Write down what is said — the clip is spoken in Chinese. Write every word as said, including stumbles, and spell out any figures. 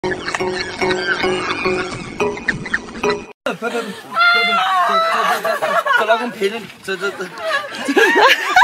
别别别别别别，这这这这老公陪着你，这这这。